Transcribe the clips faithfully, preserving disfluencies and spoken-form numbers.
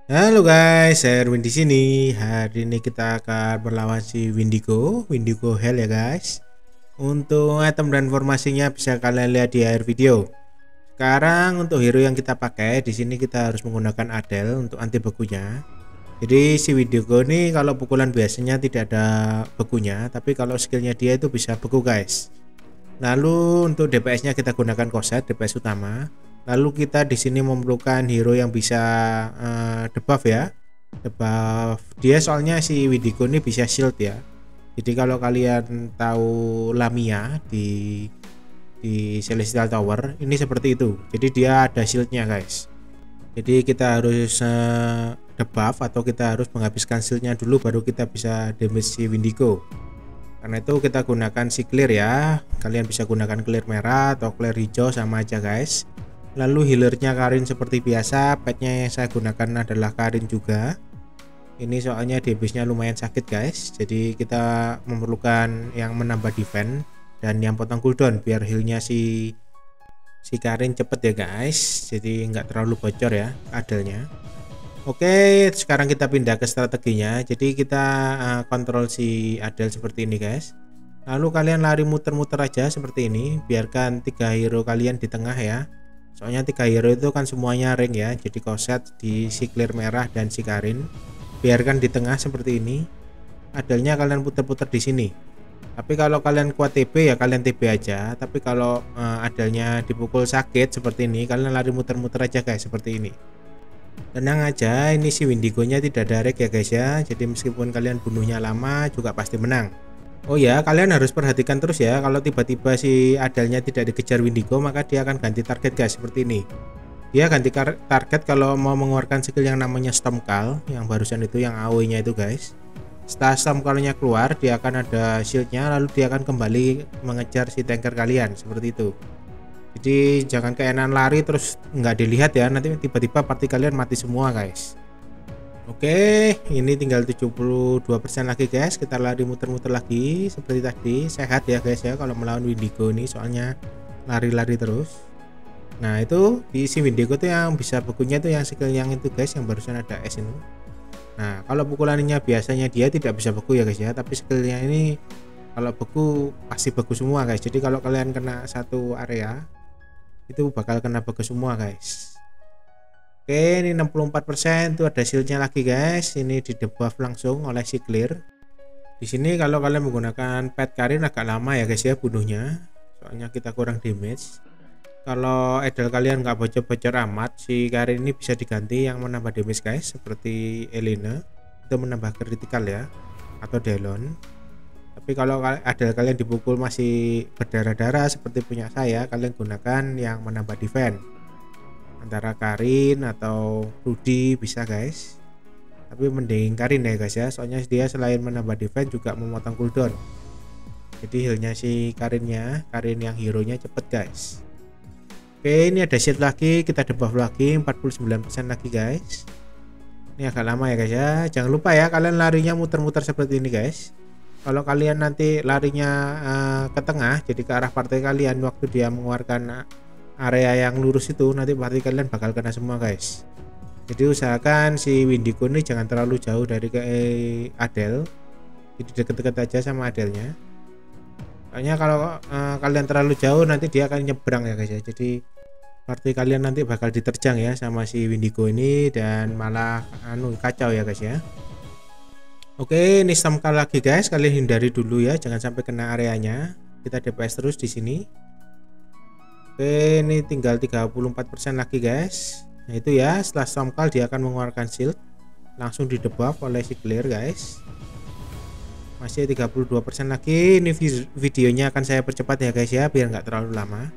Halo guys, saya Erwin di sini. Hari ini kita akan berlawan si Windigo, Windigo Hell ya guys. Untuk item dan formasinya bisa kalian lihat di akhir video. Sekarang untuk hero yang kita pakai di sini kita harus menggunakan Adele untuk anti bekunya. Jadi si Windigo ini kalau pukulan biasanya tidak ada bekunya, tapi kalau skillnya dia itu bisa beku guys. Lalu untuk D P S-nya kita gunakan Koset, D P S utama. Lalu kita di sini memerlukan hero yang bisa uh, debuff ya. Debuff dia soalnya si Windigo ini bisa shield ya. Jadi kalau kalian tahu Lamia di di Celestial Tower ini seperti itu. Jadi dia ada shieldnya guys. Jadi kita harus uh, debuff atau kita harus menghabiskan shieldnya dulu baru kita bisa damage si Windigo. Karena itu kita gunakan si clear ya. Kalian bisa gunakan clear merah atau clear hijau sama aja guys. Lalu healernya Karin seperti biasa. Petnya yang saya gunakan adalah Karin juga. Ini soalnya D P S-nya lumayan sakit guys. Jadi kita memerlukan yang menambah defense dan yang potong cooldown biar healnya si si Karin cepet ya guys. Jadi nggak terlalu bocor ya adelnya. Oke, sekarang kita pindah ke strateginya. Jadi kita uh, kontrol si Adele seperti ini guys. Lalu kalian lari muter-muter aja seperti ini. Biarkan tiga hero kalian di tengah ya. Soalnya tiga hero itu kan semuanya ring ya. Jadi Koset di si clear merah dan si Karin. Biarkan di tengah seperti ini. Adelnya kalian puter-puter di sini. Tapi kalau kalian kuat T B ya kalian T B aja. Tapi kalau uh, Adelnya dipukul sakit seperti ini, kalian lari muter-muter aja guys seperti ini. Tenang aja, ini si Windigo-nya tidak direct ya guys ya. Jadi meskipun kalian bunuhnya lama juga pasti menang. Oh ya, kalian harus perhatikan terus ya. Kalau tiba-tiba si Adelnya tidak dikejar Windigo, maka dia akan ganti target guys seperti ini. Dia ganti target kalau mau mengeluarkan skill yang namanya Stormcall, yang barusan itu yang A O E-nya itu guys. Setelah Stormcall-nya keluar, dia akan ada shieldnya, lalu dia akan kembali mengejar si tanker kalian seperti itu. Jadi jangan keenan lari terus nggak dilihat ya, nanti tiba-tiba party kalian mati semua guys. Oke, ini tinggal tujuh puluh dua persen lagi guys. Kita lari muter-muter lagi seperti tadi. Sehat ya guys ya kalau melawan Windigo ini, soalnya lari-lari terus. Nah itu di si Windigo tuh yang bisa bekunya tuh yang skill yang itu guys, yang barusan ada S ini. Nah kalau pukulannya biasanya dia tidak bisa beku ya guys ya, tapi skillnya ini kalau beku pasti beku semua guys. Jadi kalau kalian kena satu area itu bakal kena beku semua guys. Oke, ini enam puluh empat persen tuh ada shieldnya lagi guys. Ini di debuff langsung oleh si clear. Di sini kalau kalian menggunakan pet Karin agak lama ya guys ya bunuhnya, soalnya kita kurang damage. Kalau Adele kalian nggak bocor-bocor amat, si Karin ini bisa diganti yang menambah damage guys, seperti Elena itu menambah critical ya, atau Delon. Tapi kalau Adele kalian dipukul masih berdarah-darah seperti punya saya, kalian gunakan yang menambah defense. Antara Karin atau Rudy bisa guys. Tapi mending Karin ya guys ya, soalnya dia selain menambah defense juga memotong cooldown. Jadi healnya si Karinnya, Karin yang hero nya cepet guys. Oke, ini ada shield lagi, kita debuff lagi empat puluh sembilan persen lagi guys. Ini agak lama ya guys ya. Jangan lupa ya kalian larinya muter-muter seperti ini guys. Kalau kalian nanti larinya uh, ke tengah, jadi ke arah partai kalian, waktu dia mengeluarkan area yang lurus itu, nanti partai kalian bakal kena semua guys. Jadi usahakan si Windigo ini jangan terlalu jauh dari ke Adele. Jadi deket-deket aja sama Adelnya. Soalnya kalau uh, kalian terlalu jauh nanti dia akan nyebrang ya guys ya. Jadi partai kalian nanti bakal diterjang ya sama si Windigo ini dan malah anu kacau ya guys ya. Oke, ini Stormcall lagi guys, kalian hindari dulu ya, jangan sampai kena areanya. Kita D P S terus di sini. Oke, ini tinggal tiga puluh empat persen lagi guys. Nah itu ya, setelah Stormcall dia akan mengeluarkan shield, langsung di debuff oleh si clear guys. Masih tiga puluh dua persen lagi. Ini videonya akan saya percepat ya guys ya, biar nggak terlalu lama.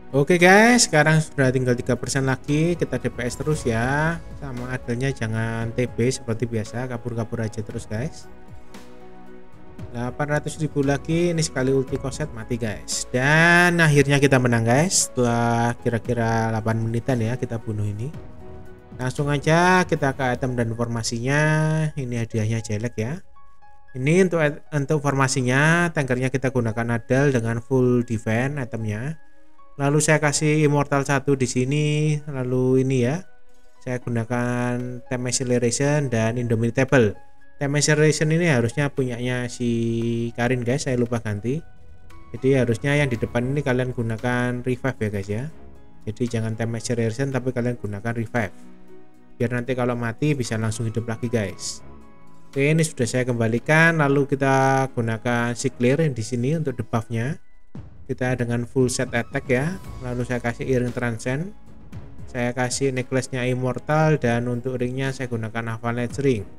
Oke guys, sekarang sudah tinggal tiga persen lagi, kita D P S terus ya. Sama adanya jangan T B seperti biasa, kabur-kabur aja terus guys. delapan ratus ribu lagi, ini sekali ulti koset mati guys. Dan akhirnya kita menang guys. Setelah kira-kira delapan menitan ya kita bunuh ini. Langsung aja kita ke item dan formasinya. Ini hadiahnya jelek ya. Ini untuk untuk formasinya, tankernya kita gunakan Adel dengan full defense itemnya. Lalu saya kasih immortal satu di sini, lalu ini ya. Saya gunakan time acceleration dan indomitable. Time acceleration ini harusnya punyanya si Karin guys, saya lupa ganti. Jadi harusnya yang di depan ini kalian gunakan revive ya guys ya. Jadi jangan time acceleration tapi kalian gunakan revive. Biar nanti kalau mati bisa langsung hidup lagi guys. Oke, ini sudah saya kembalikan, lalu kita gunakan si clear di sini untuk debuffnya. Kita dengan full set attack ya, lalu saya kasih earring transcend, saya kasih necklace-nya immortal, dan untuk ringnya saya gunakan avalanche ring.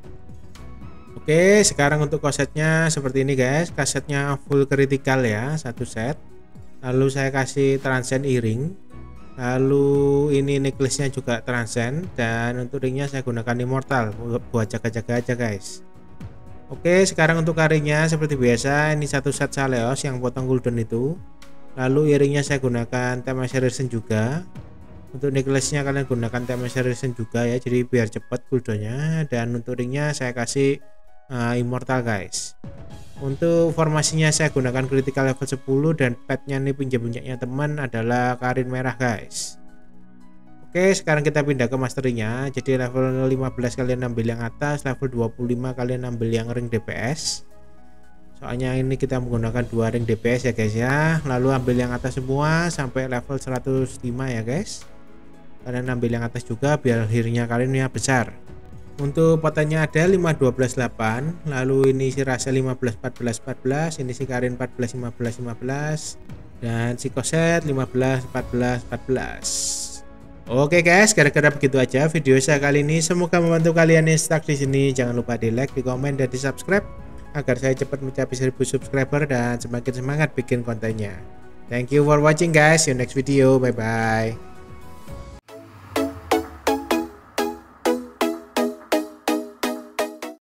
Oke, sekarang untuk kosetnya seperti ini guys, kasetnya full critical ya, satu set. Lalu saya kasih transcend earring, lalu ini necklace-nya juga transcend, dan untuk ringnya saya gunakan immortal buat jaga-jaga aja guys. Oke, sekarang untuk karirnya seperti biasa, ini satu set Saleos yang potong cooldown itu. Lalu earringnya saya gunakan time acceleration juga. Untuk necklace-nya kalian gunakan time acceleration juga ya, jadi biar cepat cooldownnya. Dan untuk ringnya saya kasih uh, immortal guys. Untuk formasinya saya gunakan critical level sepuluh, dan petnya nih pinjam punyanya teman adalah Karin merah guys. Oke, sekarang kita pindah ke masterynya. Jadi level lima belas kalian ambil yang atas, level dua puluh lima kalian ambil yang ring D P S. Soalnya ini kita menggunakan dua ring D P S ya guys ya. Lalu ambil yang atas semua sampai level seratus lima ya guys. Kalian ambil yang atas juga biar healnya kalian ya besar. Untuk potanya ada lima dua belas delapan, lalu ini si Rasa lima belas empat belas empat belas, ini si Karin empat belas lima belas lima belas, dan si Koset lima belas empat belas empat belas. Oke guys, kira-kira begitu aja video saya kali ini. Semoga membantu kalian yang stuck di sini. Jangan lupa di like, di komen, dan di subscribe agar saya cepat mencapai seribu subscriber dan semakin semangat bikin kontennya. Thank you for watching guys. See you next video. Bye bye.